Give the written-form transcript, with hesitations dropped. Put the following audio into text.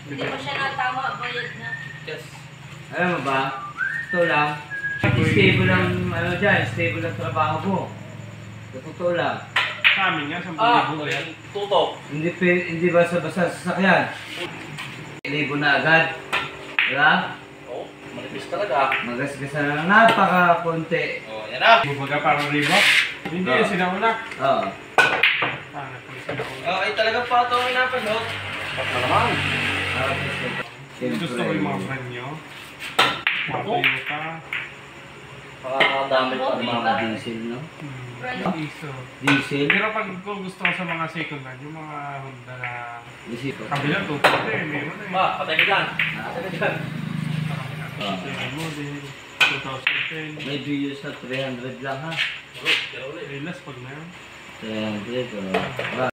Hindi mo siya natama, bayad na. Yes. Alam mo ba? Ito lang. Stable lang, ano dyan, stable lang trabaho mo. Sa totoo lang. Sa amin nga, 10,000 yan. Tutok. Hindi basta-basta sasakyan. 1,000 na agad. Diba? Oo, manipis talaga. Magasgasan na lang, napaka-konti. Oh, yan na. Bumaga parang Reebok. Hindi yan sinauna. Oo. Parang sinauna. Oh, ay talagang pato ang inapanot. Ba't na naman? Gusto ko yung mga brand nyo. Mga Toyota. Pakakadami pa Mga mga diesel, no? Iso. Diesel. Pero pag kung gusto ko sa mga second hand, yung mga Honda na Diesel. kabila, 240, meron eh. Ma, patay ka dyan. Patay ka dyan. Second model, 2010. May views na 300 lang ha. Pero ulit. Relax pag na yun. 300, oh.